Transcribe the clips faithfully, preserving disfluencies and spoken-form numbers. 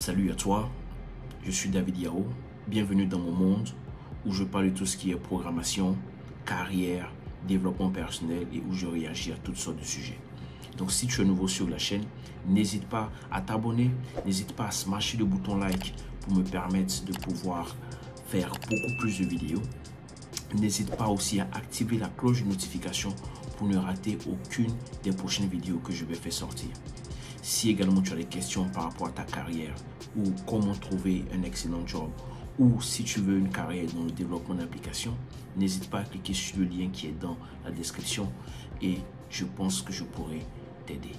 Salut à toi, je suis David Yao, bienvenue dans mon monde où je parle de tout ce qui est programmation, carrière, développement personnel et où je réagis à toutes sortes de sujets. Donc si tu es nouveau sur la chaîne, n'hésite pas à t'abonner, n'hésite pas à smasher le bouton like pour me permettre de pouvoir faire beaucoup plus de vidéos. N'hésite pas aussi à activer la cloche de notification pour ne rater aucune des prochaines vidéos que je vais faire sortir. Si également tu as des questions par rapport à ta carrière ou comment trouver un excellent job ou si tu veux une carrière dans le développement d'applications, n'hésite pas à cliquer sur le lien qui est dans la description et je pense que je pourrai t'aider.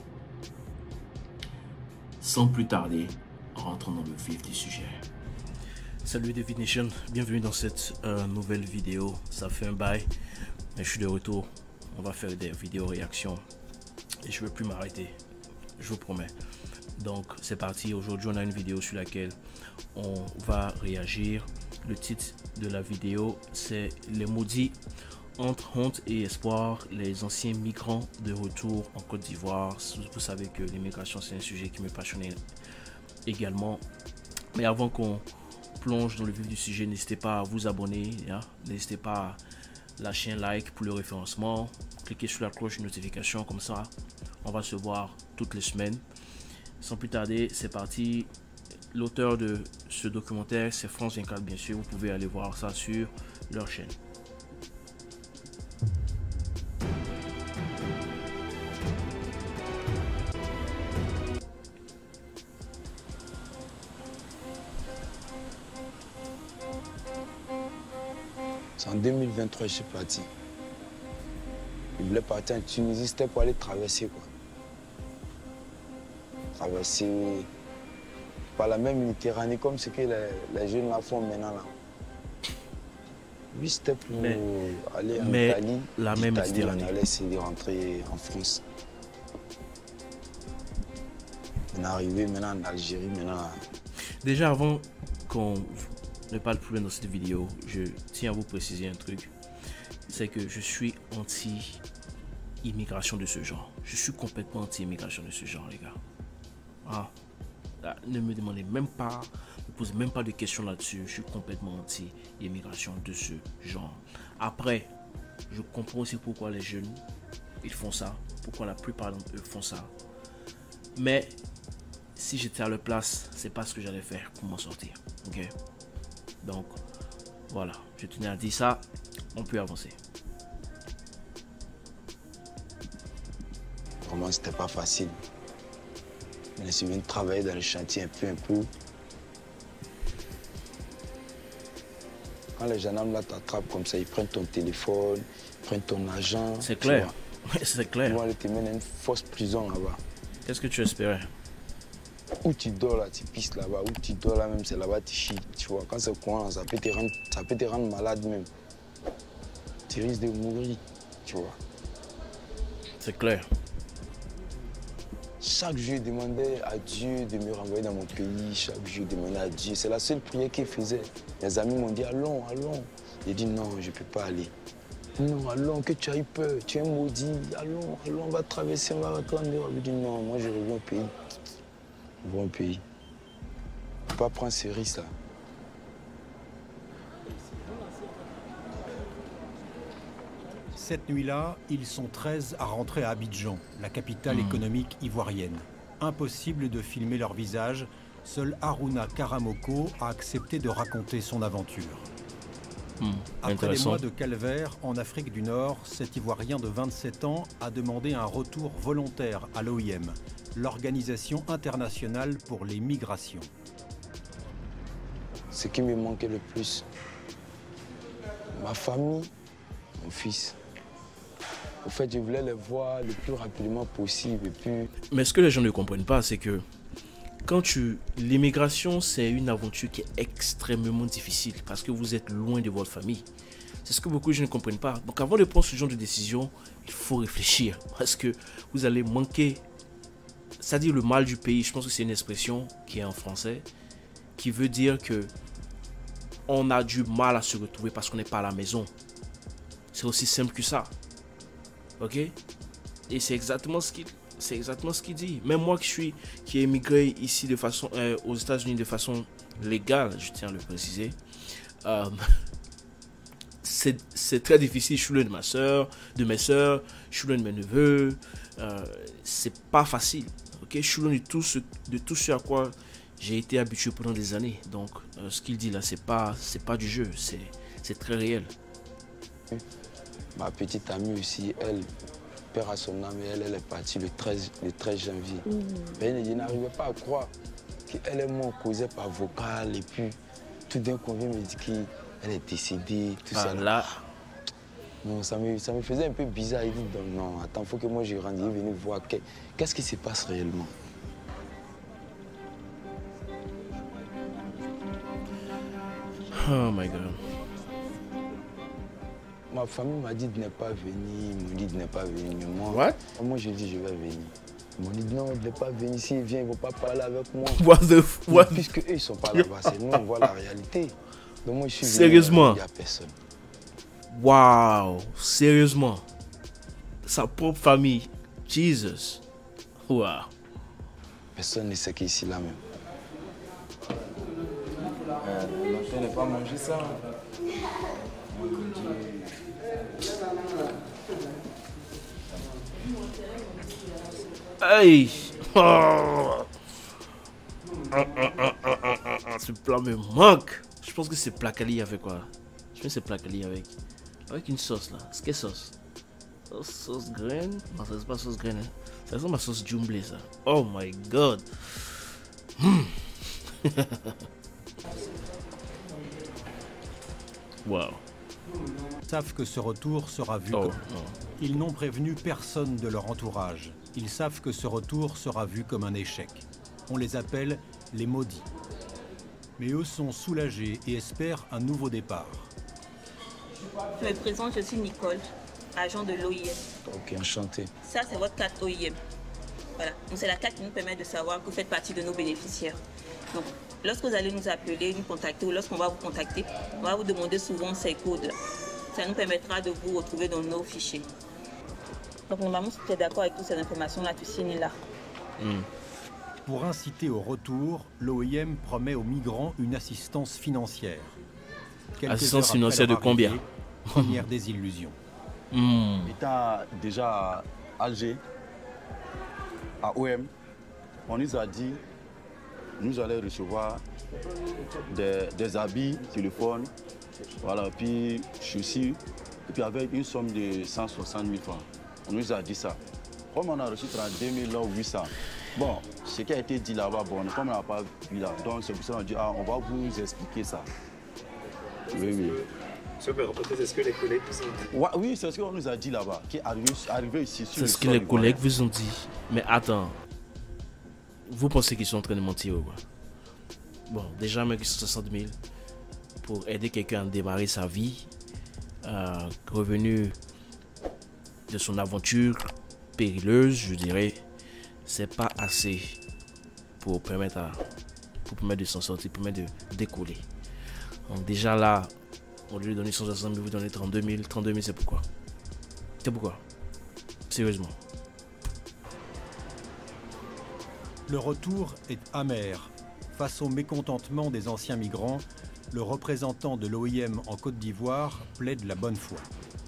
Sans plus tarder, rentrons dans le vif du sujet. Salut David Nation, bienvenue dans cette euh, nouvelle vidéo. Ça fait un bail, mais je suis de retour. On va faire des vidéos réactions et je ne veux plus m'arrêter. Je vous promets. Donc c'est parti. Aujourd'hui on a une vidéo sur laquelle on va réagir. Le titre de la vidéo c'est les maudits entre honte et espoir, les anciens migrants de retour en Côte d'Ivoire. Vous savez que l'immigration c'est un sujet qui me passionnait également. Mais avant qu'on plonge dans le vif du sujet, n'hésitez pas à vous abonner, hein? N'hésitez pas à lâcher un like pour le référencement, cliquez sur la cloche de notification, comme ça on va se voir toutes les semaines. Sans plus tarder, c'est parti. L'auteur de ce documentaire, c'est France vingt-quatre, bien sûr. Vous pouvez aller voir ça sur leur chaîne. C'est en deux mille vingt-trois que je suis parti. Je voulais partir en Tunisie, c'était pour aller traverser quoi. Traverser par la même Méditerranée comme ce que les, les jeunes la font maintenant là. Oui, c'était pour mais, aller en mais Italie. La même Méditerranée. On allait essayer de rentrer en France. On est arrivé maintenant en Algérie, maintenant. Déjà avant qu'on ne parle plus loin dans cette vidéo, je tiens à vous préciser un truc. C'est que je suis anti-immigration de ce genre. Je suis complètement anti-immigration de ce genre, les gars. Ah, là, ne me demandez même pas, ne me posez même pas de questions là-dessus. Je suis complètement anti-immigration de ce genre. Après, je comprends aussi pourquoi les jeunes, ils font ça. Pourquoi la plupart d'entre eux font ça. Mais, si j'étais à leur place, c'est pas ce que j'allais faire pour m'en sortir. Ok? Donc, voilà. Je tenais à dire ça. On peut avancer. Vraiment, c'était pas facile. Je suis venu travailler dans le chantier un peu, un peu. Quand les gendarmes là t'attrapent comme ça, ils prennent ton téléphone, ils prennent ton argent. C'est clair. C'est clair. Ils vont aller te mettre dans une fausse prison là-bas. Qu'est-ce que tu espérais? Où tu dors là, tu pisses là-bas. Où tu dors là même, c'est là-bas tu chies. Tu vois, quand c'est courant, ça peut te rendre, ça peut te rendre malade même. Tu risques de mourir, tu vois. C'est clair. Chaque jour, je demandais à Dieu de me renvoyer dans mon pays. Chaque jour, je demandais à Dieu. C'est la seule prière qu'il faisait. Mes amis m'ont dit, allons, allons. J'ai dit, non, je ne peux pas aller. Non, allons, que tu as eu peur. Tu es maudit. Allons, allons, on va traverser, on va rentrer en Europe. J'ai dit, non, moi, je reviens au pays. Je reviens au pays. Je ne peux pas prendre ce risque-là. Cette nuit-là, ils sont treize à rentrer à Abidjan, la capitale mmh. économique ivoirienne. Impossible de filmer leur visage, seul Harouna Karamoko a accepté de raconter son aventure. Mmh. Après des mois de calvaire en Afrique du Nord, cet Ivoirien de vingt-sept ans a demandé un retour volontaire à l'O I M, l'Organisation internationale pour les migrations. Ce qui me manquait le plus, ma famille, mon fils. En fait, je voulais les voir le plus rapidement possible. Et puis... Mais ce que les gens ne comprennent pas, c'est que quand tu... l'immigration, c'est une aventure qui est extrêmement difficile parce que vous êtes loin de votre famille. C'est ce que beaucoup de gens ne comprennent pas. Donc avant de prendre ce genre de décision, il faut réfléchir parce que vous allez manquer, c'est-à-dire le mal du pays. Je pense que c'est une expression qui est en français, qui veut dire que on a du mal à se retrouver parce qu'on n'est pas à la maison. C'est aussi simple que ça. Ok? Et c'est exactement ce qui, C'est exactement ce qu'il dit. Même moi qui suis qui ai émigré ici de façon euh, aux États-Unis de façon légale, je tiens à le préciser. Euh, c'est très difficile. Je suis loin de ma soeur, de mes soeurs, je suis loin de mes neveux. Euh, c'est pas facile. Ok, je suis loin de tout ce de tout ce à quoi j'ai été habitué pendant des années. Donc, euh, ce qu'il dit là, c'est pas c'est pas du jeu. C'est c'est très réel. Ma petite amie aussi, elle. Père à son âme, et elle, elle est partie le treize, le treize janvier. Mmh. Mais je n'arrivais pas à croire qu'elle et moi causait par vocal et puis tout d'un coup, on vient me dire qu'elle est décédée, tout ah, ça. Là. Non, ça me, ça me faisait un peu bizarre. Il dit non, non, attends, il faut que moi je rentre, il est venu voir qu'est-ce qui se passe réellement. Oh my God. Ma famille m'a dit de ne pas venir, ils m'ont dit de ne pas venir. Moi, What? moi j'ai dit je vais venir. Ils m'ont dit non, il ne veut pas venir. S'il vient, il ne va pas parler avec moi. What the f what? Puisque eux, ils ne sont pas là-bas, c'est nous, on voit la réalité. Donc moi, je suis venu. Sérieusement? Il n'y a personne. Waouh, sérieusement. Sa propre famille. Jesus. Waouh. Personne ne sait qui est ici là même. Euh, L'enfant n'est pas mangé ça. Hey! Oh. Ce plat me manque. Je pense que c'est placali avec quoi? Je pense que c'est placali avec avec une sauce là. C'est quelle sauce? Sauce, sauce graine? Non, ça c'est pas sauce graine. Hein. Ça ressemble à sauce jumblé ça. Oh my God. Hmm. Wow. Ils savent que ce retour sera vu Oh, comme... non. Ils n'ont prévenu personne de leur entourage. Ils savent que ce retour sera vu comme un échec. On les appelle les maudits. Mais eux sont soulagés et espèrent un nouveau départ. Je me présente, je suis Nicole, agent de l'O I M. Ok, enchanté. Ça, c'est votre carte O I M. Voilà. Donc, c'est la carte qui nous permet de savoir que vous faites partie de nos bénéficiaires. Donc, lorsque vous allez nous appeler, nous contacter, ou lorsqu'on va vous contacter, on va vous demander souvent ces codes-là. Ça nous permettra de vous retrouver dans nos fichiers. Donc, normalement, si tu es d'accord avec toutes ces informations-là, tu signes là. Mm. Pour inciter au retour, l'O I M promet aux migrants une assistance financière. Quelques Assistance heures après financière de leur combien? arrivée, Première désillusion. Mm. Étant déjà à Alger, à O M, on nous a dit nous allons recevoir des, des habits, téléphones, voilà, puis chaussures, et puis avec une somme de cent soixante mille francs. On nous a dit ça. Comme on a reçu trente-deux mille huit cents, bon, ce qui a été dit là-bas, bon, comme on n'a pas vu là, donc c'est pour ça qu'on a dit, ah, on va vous expliquer ça. Oui, oui. C'est ce que les collègues vous ont dit. Ouais, oui, c'est ce qu'on nous a dit là-bas, qui est arrivé, arrivé ici sur C'est le ce que sol les collègues ivoirien. vous ont dit. Mais attends. Vous pensez qu'ils sont en train de mentir ou quoi? Bon, déjà, même soixante mille pour aider quelqu'un à démarrer sa vie, euh, revenu de son aventure périleuse, je dirais, c'est pas assez pour permettre, à, pour permettre de s'en sortir, pour permettre de décoller. Donc déjà là, au lieu de donner cent soixante mille, vous donnez trente-deux mille. trente-deux mille, c'est pourquoi? C'est pourquoi? Sérieusement. Le retour est amer. Face au mécontentement des anciens migrants, le représentant de l'O I M en Côte d'Ivoire plaide la bonne foi.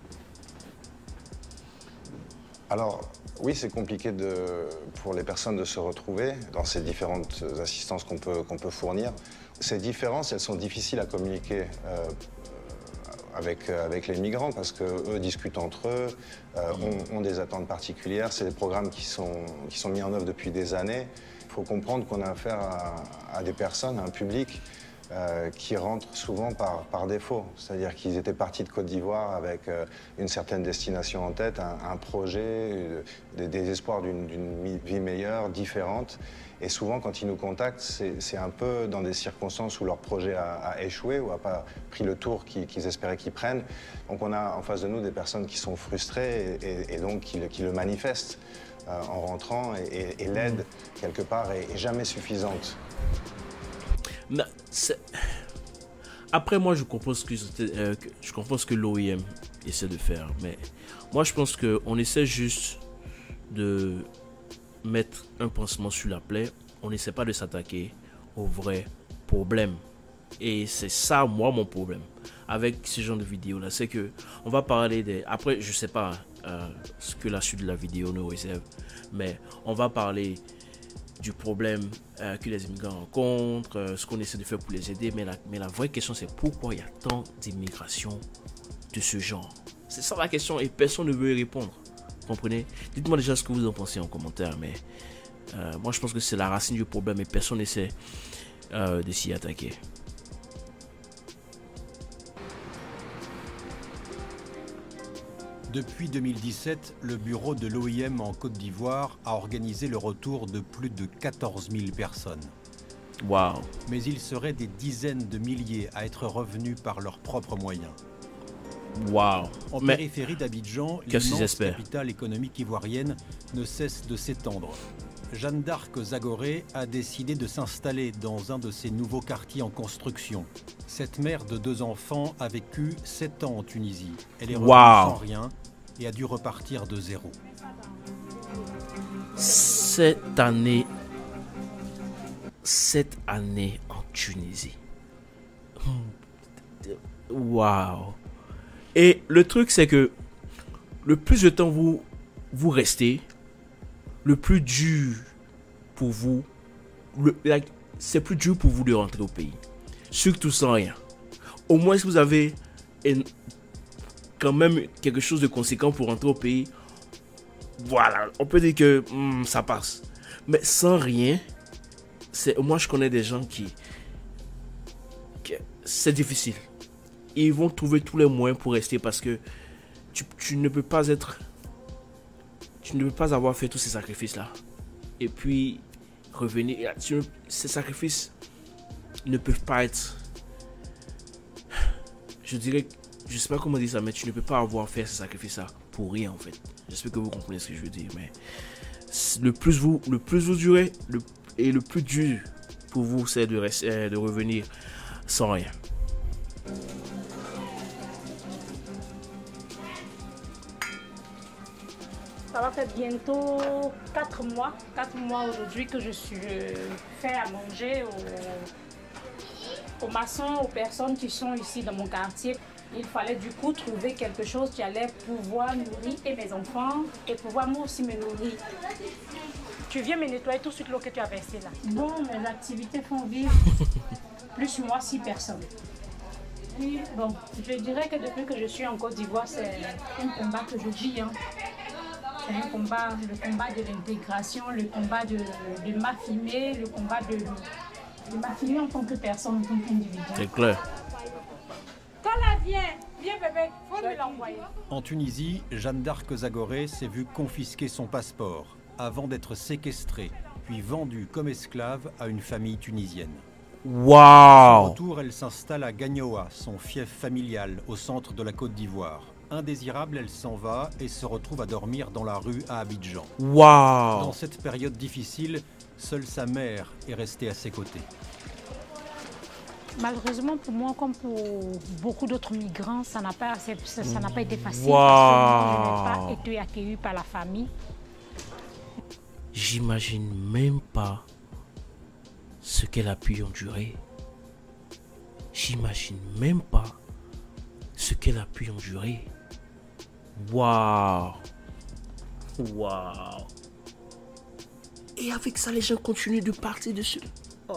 Alors, oui, c'est compliqué de, pour les personnes de se retrouver dans ces différentes assistances qu'on peut, qu'on peut fournir. Ces différences, elles sont difficiles à communiquer euh, avec, avec les migrants parce qu'eux discutent entre eux, euh, ont, ont des attentes particulières. C'est des programmes qui sont, qui sont mis en œuvre depuis des années. Il faut comprendre qu'on a affaire à, à des personnes, à un public euh, qui rentrent souvent par, par défaut. C'est-à-dire qu'ils étaient partis de Côte d'Ivoire avec euh, une certaine destination en tête, un, un projet, des, des espoirs d'une vie meilleure, différente. Et souvent, quand ils nous contactent, c'est un peu dans des circonstances où leur projet a, a échoué ou n'a pas pris le tour qu'ils qu'ils espéraient qu'ils prennent. Donc on a en face de nous des personnes qui sont frustrées et, et, et donc qui, qui le manifestent euh, en rentrant. Et, et, et l'aide, quelque part, est, est jamais suffisante. Mais après, moi, je comprends ce que, euh, que, je comprends ce que l'O I M essaie de faire. Mais moi, je pense qu'on essaie juste de mettre un pansement sur la plaie, on n'essaie pas de s'attaquer au vrai problème. Et c'est ça, moi, mon problème avec ce genre de vidéo là, c'est que on va parler des... Après, je sais pas euh, ce que la suite de la vidéo nous réserve, mais on va parler du problème euh, que les immigrants rencontrent, euh, ce qu'on essaie de faire pour les aider, mais la, mais la vraie question, c'est pourquoi il y a tant d'immigration de ce genre. C'est ça la question et personne ne veut y répondre. Vous comprenez? Dites-moi déjà ce que vous en pensez en commentaire, mais euh, moi je pense que c'est la racine du problème et personne n'essaie euh, de s'y attaquer. Depuis deux mille dix-sept, le bureau de l'O I M en Côte d'Ivoire a organisé le retour de plus de quatorze mille personnes. Wow. Mais il serait des dizaines de milliers à être revenus par leurs propres moyens. Wow. En Mais périphérie d'Abidjan, l'immense capitale économique ivoirienne ne cesse de s'étendre. Jeanne d'Arc Zagoré a décidé de s'installer dans un de ces nouveaux quartiers en construction. Cette mère de deux enfants a vécu sept ans en Tunisie. Elle est revenue wow. sans rien et a dû repartir de zéro. Cette année, cette année en Tunisie. Waouh. Et le truc, c'est que le plus de temps vous, vous restez, le plus dur pour vous, le, like, c'est plus dur pour vous de rentrer au pays. Surtout sans rien. Au moins, si vous avez une, quand même quelque chose de conséquent pour rentrer au pays, voilà, on peut dire que hmm, ça passe. Mais sans rien, c'est, moi je connais des gens qui, qui c'est difficile. Ils vont trouver tous les moyens pour rester parce que tu, tu ne peux pas être, tu ne peux pas avoir fait tous ces sacrifices là et puis revenir. Tu, ces sacrifices ne peuvent pas être, je dirais, je sais pas comment dire ça, mais tu ne peux pas avoir fait ces sacrifices là pour rien en fait. J'espère que vous comprenez ce que je veux dire, mais le plus vous, le plus vous durez, le, et le plus dur pour vous, c'est de rester, de revenir sans rien. Ça va faire bientôt quatre mois, quatre mois aujourd'hui que je suis fait à manger aux, aux maçons, aux personnes qui sont ici dans mon quartier. Il fallait du coup trouver quelque chose qui allait pouvoir nourrir et mes enfants et pouvoir moi aussi me nourrir. Tu viens me nettoyer tout de suite l'eau que tu as versée là. Bon, mes activités font vivre plus moi six personnes. Oui, bon, je dirais que depuis que je suis en Côte d'Ivoire, c'est un combat que je vis. Hein. C'est un combat, le combat de l'intégration, le combat de, de m'affirmer, le combat de, de m'affirmer en tant que personne, en tant qu'individu. C'est clair. Quand la vient, viens bébé, faut lui l'envoyer. En Tunisie, Jeanne d'Arc Zagoré s'est vue confisquer son passeport avant d'être séquestrée, puis vendue comme esclave à une famille tunisienne. Waouh! Au retour, elle s'installe à Gagnoa, son fief familial, au centre de la Côte d'Ivoire. Indésirable, elle s'en va et se retrouve à dormir dans la rue à Abidjan. Waouh! Dans cette période difficile, seule sa mère est restée à ses côtés. Malheureusement pour moi, comme pour beaucoup d'autres migrants, ça n'a pas, ça, ça n'a pas été facile wow. parce que je n'ai pas été accueillie par la famille. J'imagine même pas ce qu'elle a pu endurer. J'imagine même pas ce qu'elle a pu endurer. Waouh! Waouh! Et avec ça, les gens continuent de partir dessus. Oh.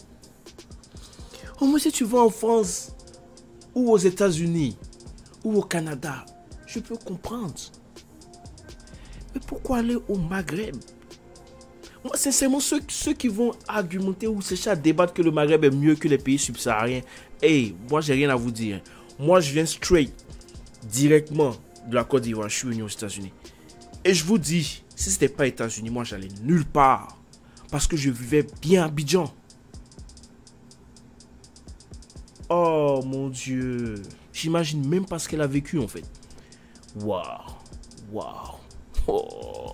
Au moins, si tu vas en France, ou aux États-Unis, ou au Canada, je peux comprendre. Mais pourquoi aller au Maghreb? Moi, sincèrement, ceux, ceux qui vont argumenter ou chercher à débattre que le Maghreb est mieux que les pays subsahariens, hey, moi, j'ai rien à vous dire. Moi, je viens straight, directement de la Côte d'Ivoire. Je suis venu aux États-Unis. Et je vous dis, si ce n'était pas les États-Unis, moi, j'allais nulle part. Parce que je vivais bien à Abidjan. Oh mon Dieu. J'imagine même pas ce qu'elle a vécu en fait. Waouh. Waouh. Oh.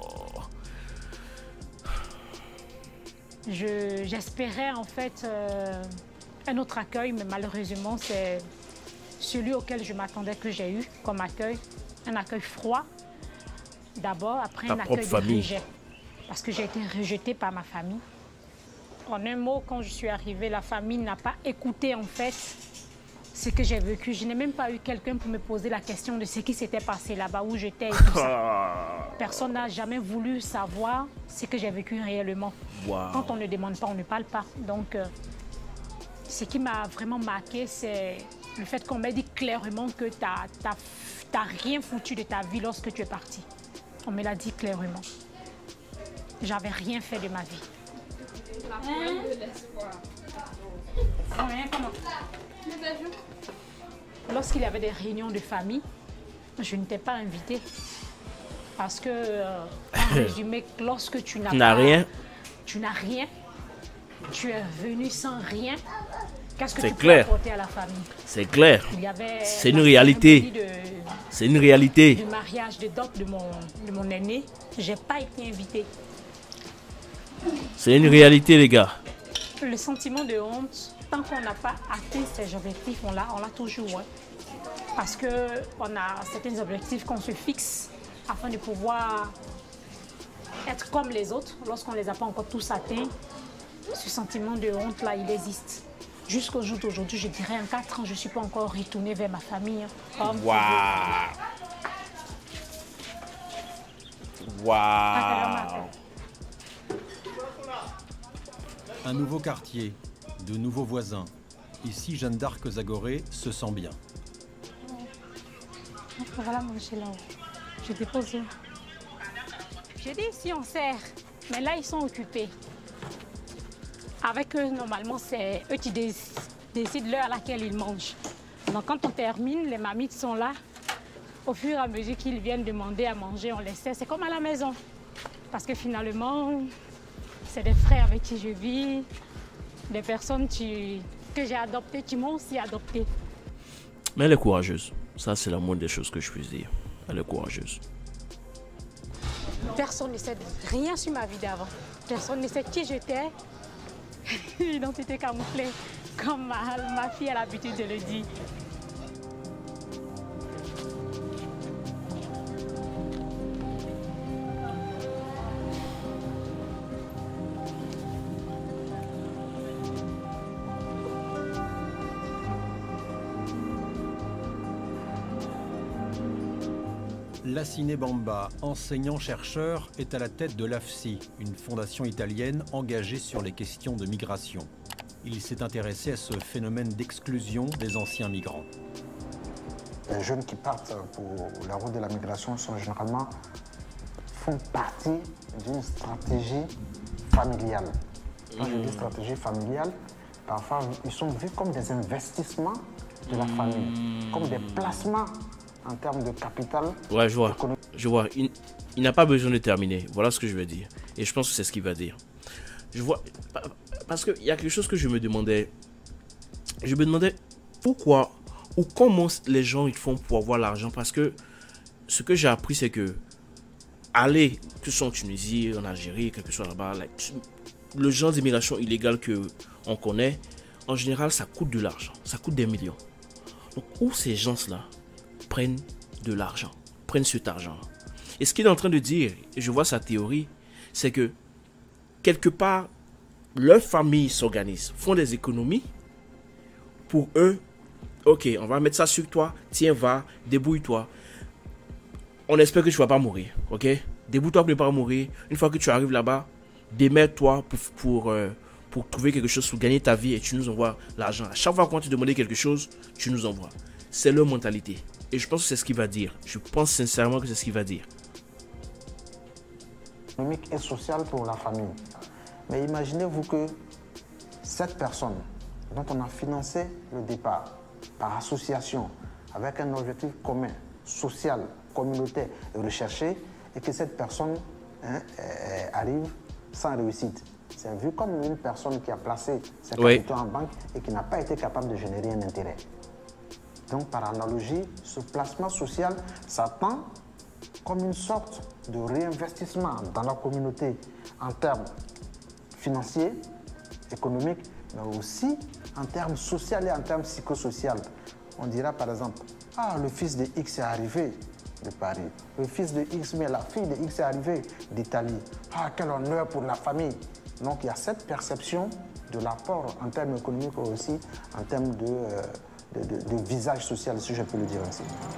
Je, j'espérais en fait euh, un autre accueil, mais malheureusement c'est celui auquel je m'attendais que j'ai eu comme accueil. Un accueil froid d'abord, après Ta un accueil famille. de rejet. parce que j'ai été rejetée par ma famille. En un mot, quand je suis arrivée, la famille n'a pas écouté en fait ce que j'ai vécu. Je n'ai même pas eu quelqu'un pour me poser la question de ce qui s'était passé là-bas, où j'étais et tout ça. Personne n'a jamais voulu savoir ce que j'ai vécu réellement. Wow. Quand on ne demande pas, on ne parle pas. Donc, euh, ce qui m'a vraiment marqué, c'est le fait qu'on m'a dit clairement que tu n'as rien foutu de ta vie lorsque tu es parti. On me l'a dit clairement. J'avais rien fait de ma vie. Hein? Rien, comment? Lorsqu'il y avait des réunions de famille, je n'étais pas invitée. Parce que, euh, en résumé, lorsque tu n'as rien, tu n'as rien, tu es venu sans rien, qu'est-ce que tu clair. peux apporter à la famille? C'est clair. C'est une réalité. C'est une réalité. Le mariage de dot de mon, de mon aîné, je n'ai pas été invitée. C'est une réalité, les gars. Le sentiment de honte, tant qu'on n'a pas atteint ces objectifs, on l'a, on l'a toujours. Hein. Parce qu'on a certains objectifs qu'on se fixe afin de pouvoir être comme les autres. Lorsqu'on ne les a pas encore tous atteints, ce sentiment de honte-là, il existe. Jusqu'au jour d'aujourd'hui, je dirais en quatre ans, je ne suis pas encore retournée vers ma famille. Hein. Waouh! Waouh! Un nouveau quartier, de nouveaux voisins. Ici, Jeanne d'Arc Zagoré se sent bien. Voilà mon là. Je dépose. J'ai dit ici on sert, mais là ils sont occupés. Avec eux, normalement, c'est eux qui décident l'heure à laquelle ils mangent. Donc quand on termine, les mamites sont là. Au fur et à mesure qu'ils viennent demander à manger, on les sert. C'est comme à la maison. Parce que finalement, c'est des frères avec qui je vis, des personnes qui, que j'ai adoptées, qui m'ont aussi adoptée. Mais elle est courageuse. Ça, c'est la moindre des choses que je puisse dire. Elle est courageuse. Personne ne sait rien sur ma vie d'avant. Personne ne sait qui j'étais. Identité camouflée, comme ma, ma fille a l'habitude de le dire. Lassine Bamba, enseignant-chercheur, est à la tête de l'A F S I, une fondation italienne engagée sur les questions de migration. Il s'est intéressé à ce phénomène d'exclusion des anciens migrants. Les jeunes qui partent pour la route de la migration sont généralement font partie d'une stratégie familiale. Quand je dis stratégie familiale, parfois ils sont vus comme des investissements de la famille, comme des placements en termes de capital. Ouais, je vois. Je vois. Il, il n'a pas besoin de terminer. Voilà ce que je veux dire. Et je pense que c'est ce qu'il va dire. Je vois. Parce qu'il y a quelque chose que je me demandais. Je me demandais pourquoi ou comment les gens ils font pour avoir l'argent. Parce que ce que j'ai appris, c'est que aller, que ce soit en Tunisie, en Algérie, quelque chose là-bas, like, le genre d'immigration illégale qu'on connaît, en général, ça coûte de l'argent. Ça coûte des millions. Donc, où ces gens-là prennent de l'argent, prennent cet argent. Et ce qu'il est en train de dire, et je vois sa théorie, c'est que quelque part, leurs familles s'organisent, font des économies. Pour eux, ok, on va mettre ça sur toi, tiens, va, débrouille-toi. On espère que tu ne vas pas mourir, ok? Débrouille-toi pour ne pas mourir. Une fois que tu arrives là-bas, démerde-toi pour, pour, euh, pour trouver quelque chose, pour gagner ta vie et tu nous envoies l'argent. À chaque fois qu'on te demande quelque chose, tu nous envoies. C'est leur mentalité. Et je pense que c'est ce qu'il va dire. Je pense sincèrement que c'est ce qu'il va dire. Économique et social pour la famille. Mais imaginez-vous que cette personne dont on a financé le départ par association avec un objectif commun, social, communautaire et recherché, et que cette personne hein, arrive sans réussite. C'est vu comme une personne qui a placé ses capitaux oui. en banque et qui n'a pas été capable de générer un intérêt. Donc, par analogie, ce placement social s'attend comme une sorte de réinvestissement dans la communauté en termes financiers, économiques, mais aussi en termes sociaux et en termes psychosociaux. On dira par exemple, ah, le fils de X est arrivé, de Paris. Le fils de X, mais la fille de X est arrivée d'Italie. Ah, quel honneur pour la famille. Donc il y a cette perception de l'apport en termes économiques aussi, en termes de, euh, de, de, de visage social, si je peux le dire ainsi.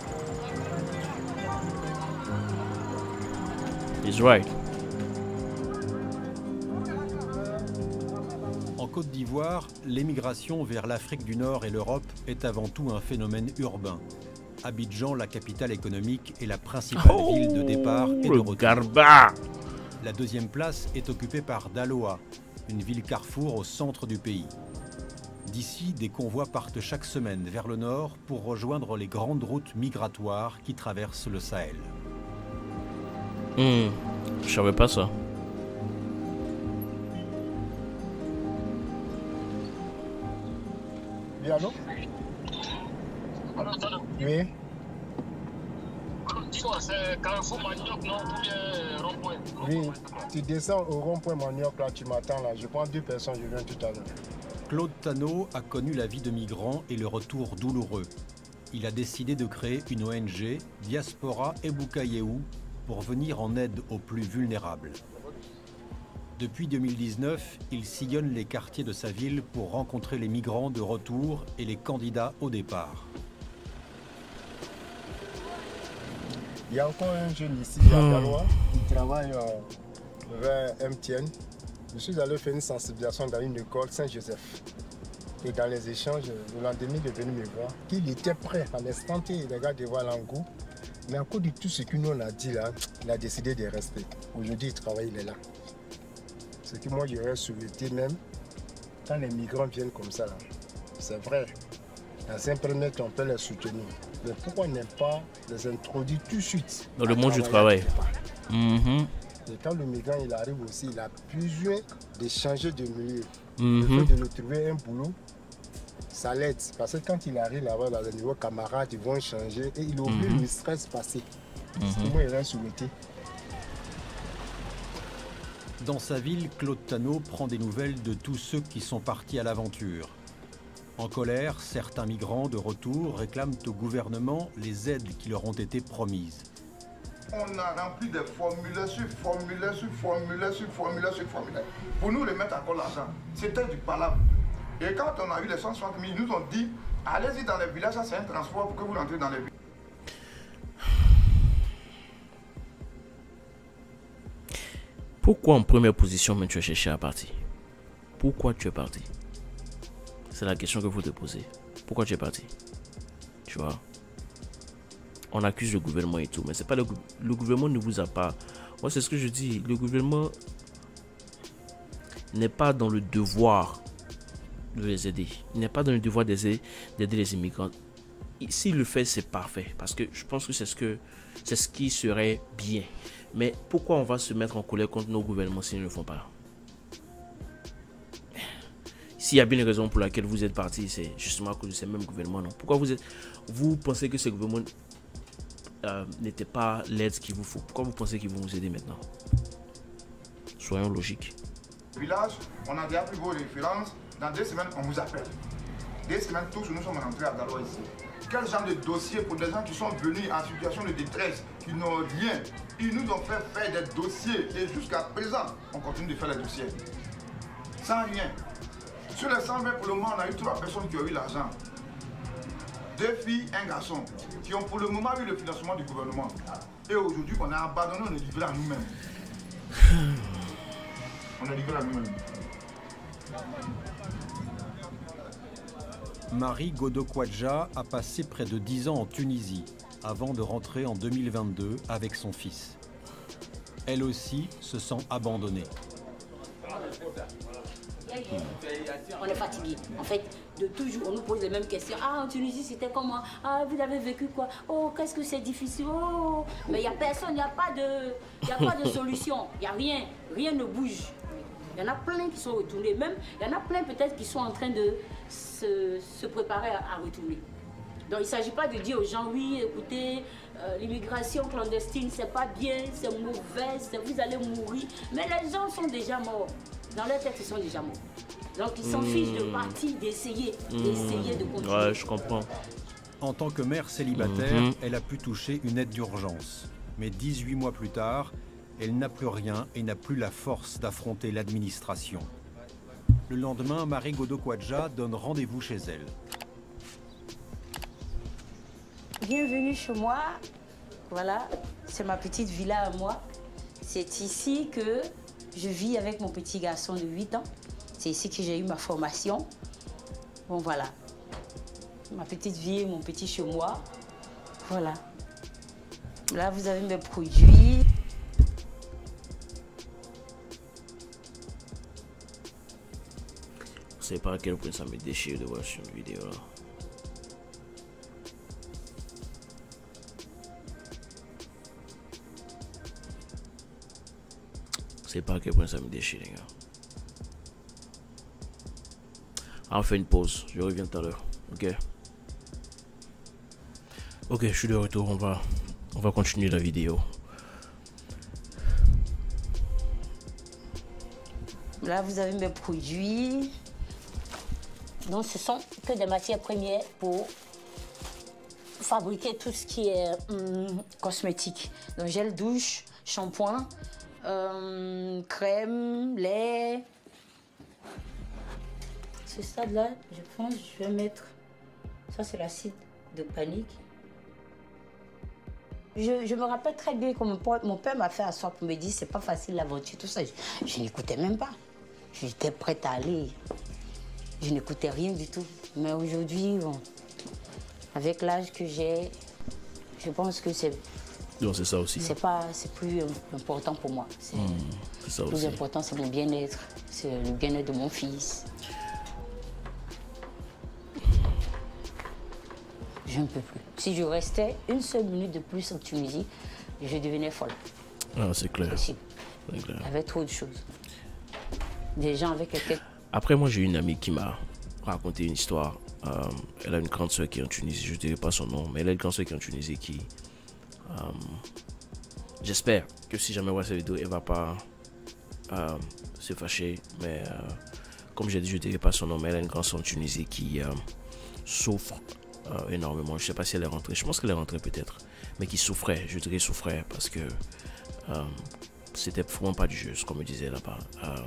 He's right. En Côte d'Ivoire, l'émigration vers l'Afrique du Nord et l'Europe est avant tout un phénomène urbain. Abidjan, la capitale économique, est la principale oh, ville de départ et de retour. Garba. La deuxième place est occupée par Daloa, une ville carrefour au centre du pays. D'ici, des convois partent chaque semaine vers le nord pour rejoindre les grandes routes migratoires qui traversent le Sahel. Mmh, je savais pas ça. Oui, allô? Oui. C'est Carrefour Manioc, non? Ou bien rond-point? Oui, tu descends au rond-point Manioc, là, tu m'attends là. Je prends deux personnes, je viens tout à l'heure. Claude Tano a connu la vie de migrant et le retour douloureux. Il a décidé de créer une O N G, Diaspora Eboukayehu, pour venir en aide aux plus vulnérables. Depuis deux mille dix-neuf, il sillonne les quartiers de sa ville pour rencontrer les migrants de retour et les candidats au départ. Il y a encore un jeune ici à Galois qui travaille euh, vers M T N. Je suis allé faire une sensibilisation dans une école Saint-Joseph. Et dans les échanges, le lendemain, il est venu me voir qu'il était prêt à l'instant T, les gars de voir l'engouement. Mais à cause de tout ce que nous on a dit là, il a décidé de rester. Aujourd'hui, il travaille, il est là. Ce que moi j'aurais souhaité même, quand les migrants viennent comme ça, c'est vrai, dans un premier temps, on peut les soutenir. Mais pourquoi ne pas les introduire tout de suite dans le monde du travail? Mm-hmm. Et quand le migrant il arrive aussi, il a besoin de changer de milieu. Mm-hmm. Il faut de lui trouver un boulot. Ça l'aide, parce que quand il arrive là-bas, dans les nouveaux camarades, ils vont changer et il oublie mm-hmm. le stress passé. Mm-hmm. C'est ce que moi, il a souhaité. Dans sa ville, Claude Tano prend des nouvelles de tous ceux qui sont partis à l'aventure. En colère, certains migrants de retour réclament au gouvernement les aides qui leur ont été promises. On a rempli des formulaires sur formulaires sur formulaires sur formulaires sur formulaires. Pour nous remettre encore l'argent, c'était du palabre. Et quand on a eu les cent soixante mille, ils nous ont dit, allez-y dans les villages, ça c'est un transport pour que vous rentrez dans les villages. Pourquoi en première position, mais tu as cherché à partir? Pourquoi tu es parti? C'est la question que vous te posez. Pourquoi tu es parti? Tu vois? On accuse le gouvernement et tout, mais c'est pas le, le gouvernement ne vous a pas. Moi, c'est ce que je dis. Le gouvernement n'est pas dans le devoir de les aider. Il n'est pas dans le devoir d'aider les immigrants. S'il le fait, c'est parfait. Parce que je pense que c'est ce que c'est ce qui serait bien. Mais pourquoi on va se mettre en colère contre nos gouvernements s'ils ne le font pas? S'il y a bien une raison pour laquelle vous êtes parti, c'est justement à cause de ces mêmes gouvernements. Non? Pourquoi vous êtes, vous pensez que ce gouvernement euh, n'était pas l'aide qu'il vous faut? Pourquoi vous pensez qu'ils vont vous aider maintenant? Soyons logiques. Village, on a déjà pris vos références. Dans deux semaines, on vous appelle. Deux semaines, tous nous sommes rentrés à Galois ici. Quel genre de dossier pour des gens qui sont venus en situation de détresse, qui n'ont rien? Ils nous ont fait faire des dossiers et jusqu'à présent, on continue de faire les dossiers. Sans rien. Sur les cent vingt, pour le moment, on a eu trois personnes qui ont eu l'argent. Deux filles, un garçon, qui ont pour le moment eu le financement du gouvernement. Et aujourd'hui, on a abandonné, on est livré à nous-mêmes. On est livré à nous-mêmes. Marie Godokwadja a passé près de dix ans en Tunisie avant de rentrer en deux mille vingt-deux avec son fils. Elle aussi se sent abandonnée. On est fatigué. En fait, de toujours, on nous pose les mêmes questions. Ah, en Tunisie, c'était comment? Ah, vous avez vécu quoi? Oh, qu'est-ce que c'est difficile? Oh, mais il n'y a personne, il n'y a pas de, il n'y a pas de solution. Il n'y a rien, rien ne bouge. Il y en a plein qui sont retournés. Même, il y en a plein peut-être qui sont en train de se, se préparer à, à retourner. Donc, il ne s'agit pas de dire aux gens, oui, écoutez, euh, l'immigration clandestine, c'est pas bien, c'est mauvais, vous allez mourir. Mais les gens sont déjà morts. Dans leur tête, ils sont déjà morts. Donc, ils s'en mmh. fichent de partir, d'essayer, mmh. d'essayer de continuer. Ouais, je comprends. En tant que mère célibataire, Mmh. elle a pu toucher une aide d'urgence. Mais dix-huit mois plus tard, elle n'a plus rien et n'a plus la force d'affronter l'administration. Le lendemain, Marie Godokwadja donne rendez-vous chez elle. Bienvenue chez moi. Voilà, c'est ma petite villa à moi. C'est ici que je vis avec mon petit garçon de huit ans. C'est ici que j'ai eu ma formation. Bon, voilà. Ma petite vie et mon petit chez moi. Voilà. Là, vous avez mes produits. Je sais pas à quel point ça me déchire de voir sur une vidéo là. Je sais pas à quel point ça me déchire, les gars. Ah, on fait une pause. Je reviens tout à l'heure. Ok. Ok, je suis de retour. On va, on va continuer la vidéo. Là, vous avez mes produits. Donc, ce sont que des matières premières pour fabriquer tout ce qui est hum, cosmétique. Donc, gel douche, shampoing, euh, crème, lait. Ce stade-là, je pense que je vais mettre... Ça, c'est l'acide de panique. Je, je me rappelle très bien que mon, mon père m'a fait asseoir pour me dire c'est pas facile l'aventure, tout ça. Je, je n'écoutais même pas. J'étais prête à aller. Je n'écoutais rien du tout. Mais aujourd'hui, bon, avec l'âge que j'ai, je pense que c'est... Non, c'est ça aussi. C'est pas, c'est plus important pour moi. C'est mmh, ça le plus aussi. important, c'est mon bien-être. C'est le bien-être de mon fils. Je ne peux plus. Si je restais une seule minute de plus en Tunisie, je devenais folle. Ah, c'est clair. Possible. C'est clair. Il y avait trop de choses. Des gens avec lesquels... Après, moi, j'ai une amie qui m'a raconté une histoire. Euh, elle a une grande soeur qui est en Tunisie. Je ne dirai pas son nom, mais elle a une grande soeur qui est en Tunisie qui... Euh, J'espère que si jamais elle voit cette vidéo, elle ne va pas euh, se fâcher. Mais euh, comme j'ai dit, je ne dirai pas son nom, mais elle a une grande soeur en Tunisie qui euh, souffre euh, énormément. Je ne sais pas si elle est rentrée. Je pense qu'elle est rentrée peut-être. Mais qui souffrait. Je dirais souffrait parce que euh, c'était vraiment pas du jeu, ce qu'on me disait là-bas. Euh,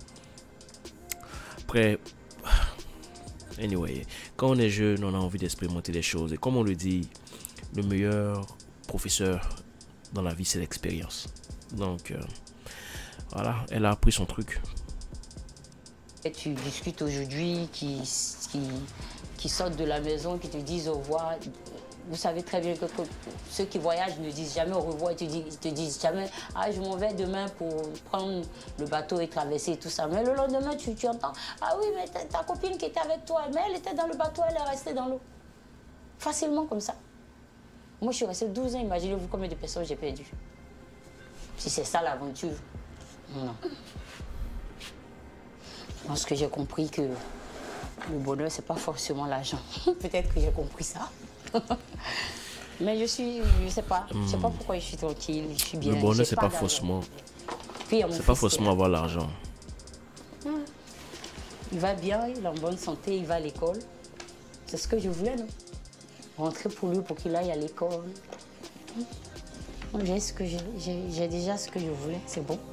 Après, anyway, quand on est jeune, on a envie d'expérimenter des choses. Et comme on le dit, le meilleur professeur dans la vie, c'est l'expérience. Donc, euh, voilà, elle a appris son truc. Et tu discutes aujourd'hui, qui, qui, qui sortent de la maison, qui te disent au revoir. Vous savez très bien que, que ceux qui voyagent ne disent jamais au revoir, ils te disent, ils te disent jamais « Ah, je m'en vais demain pour prendre le bateau et traverser tout ça. » Mais le lendemain, tu, tu entends « Ah oui, mais ta, ta copine qui était avec toi, mais elle était dans le bateau, elle est restée dans l'eau. » Facilement comme ça. Moi, je suis restée douze ans, imaginez-vous combien de personnes j'ai perdu. Si c'est ça l'aventure, non. Je pense que j'ai compris que le bonheur, c'est pas forcément l'argent. Peut-être que j'ai compris ça. Mais je suis, je sais pas, je sais pas pourquoi je suis tranquille, je suis bien. Le bonheur, c'est pas, pas forcément, c'est pas forcément avoir l'argent. Il va bien, il est en bonne santé, il va à l'école. C'est ce que je voulais, non? Rentrer pour lui, pour qu'il aille à l'école. J'ai ce que j'ai, j'ai déjà ce que je voulais, c'est bon.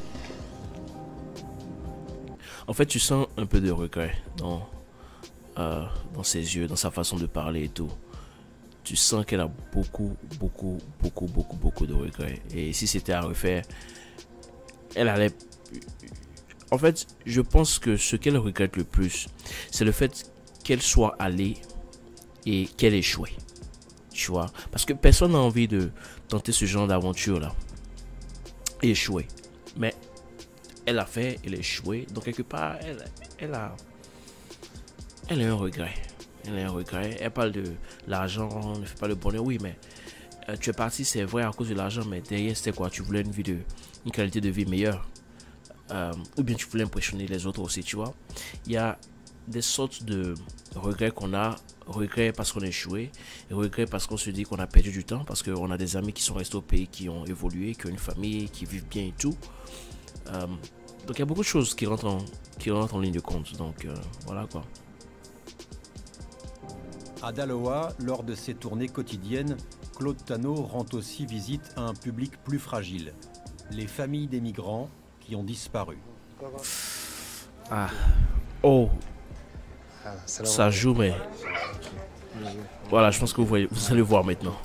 En fait, tu sens un peu de regret dans, euh, dans ses yeux, dans sa façon de parler et tout. Tu sens qu'elle a beaucoup, beaucoup, beaucoup, beaucoup, beaucoup de regrets. Et si c'était à refaire, elle allait... En fait, je pense que ce qu'elle regrette le plus, c'est le fait qu'elle soit allée et qu'elle échouait. Tu vois? Parce que personne n'a envie de tenter ce genre d'aventure-là. Et échouer. Mais elle a fait, elle a échoué. Donc, quelque part, elle, elle a... Elle a un regret. Elle a un regret. Elle parle de l'argent, ne fait pas le bonheur. Oui, mais euh, tu es parti, c'est vrai, à cause de l'argent, mais derrière, c'était quoi? Tu voulais une vie de, une qualité de vie meilleure. Euh, ou bien tu voulais impressionner les autres aussi, tu vois. Il y a des sortes de regrets qu'on a. Regrets parce qu'on a échoué. Et regrets parce qu'on se dit qu'on a perdu du temps. Parce qu'on a des amis qui sont restés au pays, qui ont évolué, qui ont une famille, qui vivent bien et tout. Euh, donc il y a beaucoup de choses qui rentrent en, qui rentrent en ligne de compte. Donc euh, voilà quoi. À Daloa, lors de ses tournées quotidiennes, Claude Tano rend aussi visite à un public plus fragile, les familles des migrants qui ont disparu. Ah, oh, ça joue, mais voilà, je pense que vous, voyez, vous allez voir maintenant.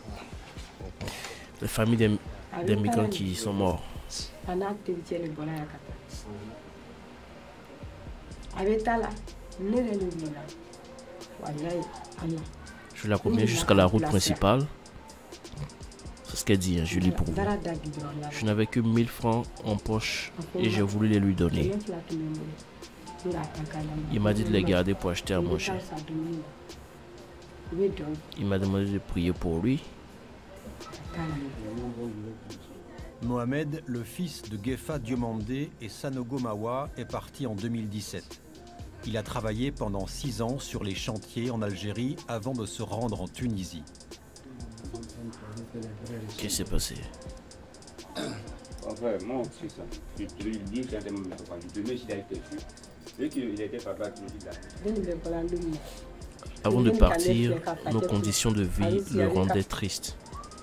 Les familles des, des migrants qui sont morts. Je l'accompagne jusqu'à la route principale. C'est ce qu'elle dit, hein, je lis pour vous. Je n'avais que mille francs en poche et j'ai voulu les lui donner. Il m'a dit de les garder pour acheter à manger. Il m'a demandé de prier pour lui. Mohamed, le fils de Gefa Diomandé et Sanogo Mawa, est parti en deux mille dix-sept. Il a travaillé pendant six ans sur les chantiers en Algérie avant de se rendre en Tunisie. Qu'est-ce qui s'est passé? Enfin, moi aussi, ça. Je te le dis, quand je te mets s'il a été sûr. C'est qu'il était papa qui me dit là. Avant de partir, nos conditions de vie le rendaient triste.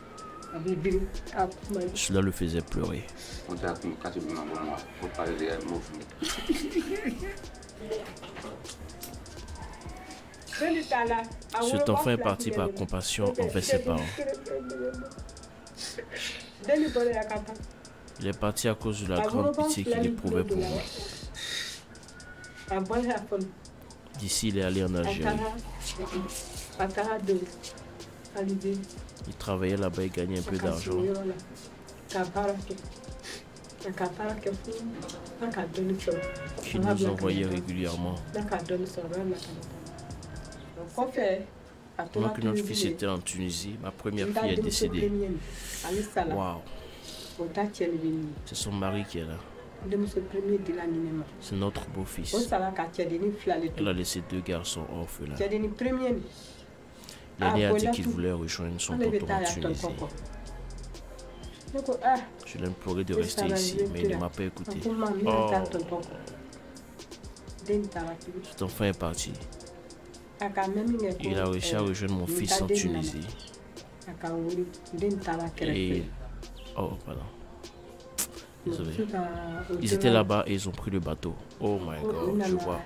Cela le faisait pleurer. Cet enfant est parti par compassion envers ses parents. Il est parti à cause de la grande pitié qu'il éprouvait pour moi. D'ici, il est allé en Algérie. Il travaillait là-bas et gagnait un peu d'argent. Qu'il nous envoyait régulièrement. Pendant que notre fils était en Tunisie, ma première fille est décédée. Waouh! C'est son mari qui est là. C'est notre beau-fils. Elle a laissé deux garçons orphelins. L'aîné a dit qu'il voulait rejoindre son tonton en Tunisie. Je l'ai imploré de rester ici, mais il ne m'a pas écouté. Oh. Cet enfant est parti. Il a réussi à rejoindre mon fils en Tunisie. Et... Oh, pardon. Désolé. Ils étaient là-bas et ils ont pris le bateau. Oh my God, je vois.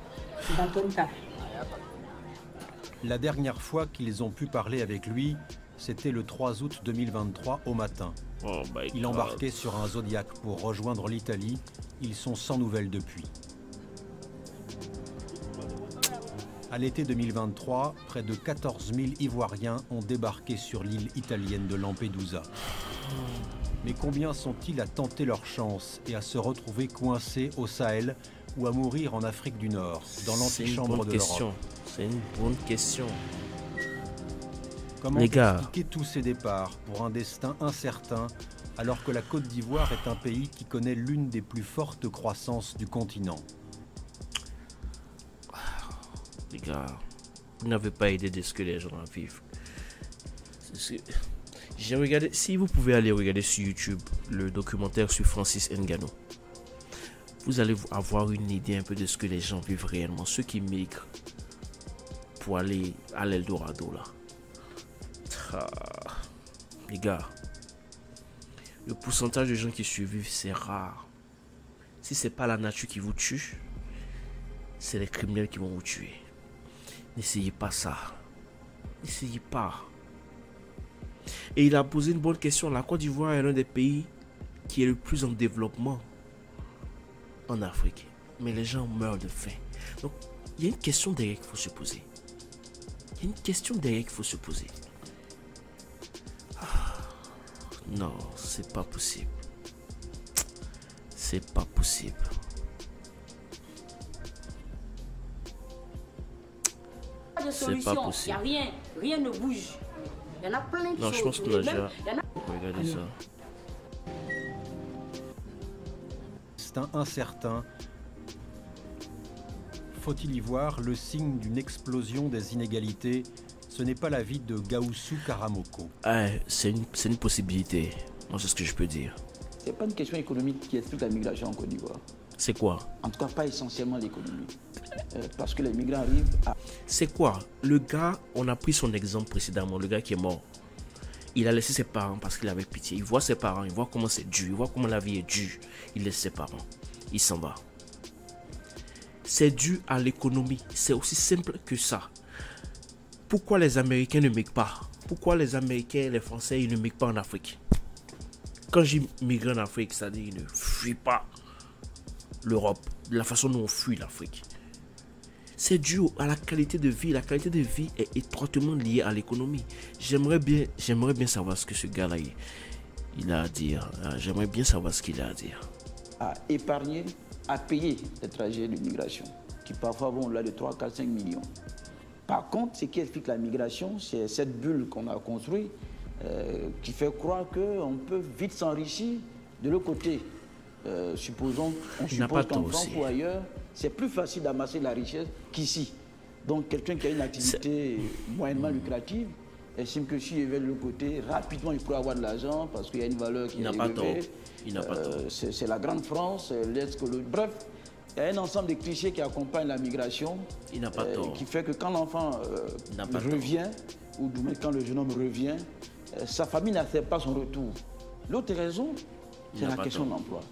La dernière fois qu'ils ont pu parler avec lui, c'était le trois août deux mille vingt-trois au matin. Oh Il embarquait sur un Zodiac pour rejoindre l'Italie. Ils sont sans nouvelles depuis. À l'été deux mille vingt-trois, près de quatorze mille Ivoiriens ont débarqué sur l'île italienne de Lampedusa. Mais combien sont-ils à tenter leur chance et à se retrouver coincés au Sahel ou à mourir en Afrique du Nord, dans l'antichambre de l'Europe? C'est une bonne question. Comment expliquer tous ces départs pour un destin incertain alors que la Côte d'Ivoire est un pays qui connaît l'une des plus fortes croissances du continent? Les gars, vous n'avez pas idée de ce que les gens vivent. J'ai regardé, si vous pouvez aller regarder sur YouTube le documentaire sur Francis Ngannou, vous allez avoir une idée un peu de ce que les gens vivent réellement, ceux qui migrent pour aller à l'Eldorado là. Ah, les gars, le pourcentage de gens qui survivent, c'est rare. Si c'est pas la nature qui vous tue, c'est les criminels qui vont vous tuer. N'essayez pas ça. N'essayez pas. Et il a posé une bonne question. La Côte d'Ivoire est l'un des pays qui est le plus en développement en Afrique. Mais les gens meurent de faim. Donc, il y a une question derrière qu'il faut se poser. Il y a une question derrière qu'il faut se poser. Ah, non, c'est pas possible. C'est pas possible. Pas de solution. Il n'y a rien. Rien ne bouge. Il y en a plein de non, choses. Je pense qu'on a déjà... A... Regardez ça. C'est un incertain. Faut-il y voir le signe d'une explosion des inégalités? Ce n'est pas la vie de Gaoussou Karamoko. Ah, c'est une, c'est une possibilité. Moi, c'est ce que je peux dire. C'est pas une question économique qui explique la migration en Côte d'Ivoire. C'est quoi? En tout cas, pas essentiellement l'économie. Euh, parce que les migrants arrivent à... C'est quoi? Le gars, on a pris son exemple précédemment, le gars qui est mort. Il a laissé ses parents parce qu'il avait pitié. Il voit ses parents, il voit comment c'est dur, il voit comment la vie est dure. Il laisse ses parents, il s'en va. C'est dû à l'économie. C'est aussi simple que ça. Pourquoi les Américains ne migrent pas? Pourquoi les Américains et les Français ils ne migrent pas en Afrique? Quand j'ai migré en Afrique, c'est-à-dire qu'ils ne fuient pas l'Europe, de la façon dont on fuit l'Afrique. C'est dû à la qualité de vie. La qualité de vie est étroitement liée à l'économie. J'aimerais bien, j'aimerais bien savoir ce que ce gars-là il a à dire. J'aimerais bien savoir ce qu'il a à dire. À épargner, à payer les trajets de migration, qui parfois vont au-delà de trois, quatre, cinq millions. Par contre, ce qui explique la migration, c'est cette bulle qu'on a construite euh, qui fait croire qu'on peut vite s'enrichir de l'autre côté. Euh, supposons, on suppose qu'en France ou ailleurs, c'est plus facile d'amasser la richesse qu'ici. Donc quelqu'un qui a une activité moyennement lucrative estime que s'il est de l'autre côté, rapidement il pourrait avoir de l'argent parce qu'il y a une valeur qui est élevée. Il n'a pas tort. Euh, c'est la grande France, l'Est, bref, il y a un ensemble de clichés qui accompagnent la migration. Il n'a pas euh, tort. Qui fait que quand l'enfant euh, revient, tort. ou du moins quand le jeune homme revient, euh, sa famille n'accepte pas son retour. L'autre raison, c'est la question de l'emploi,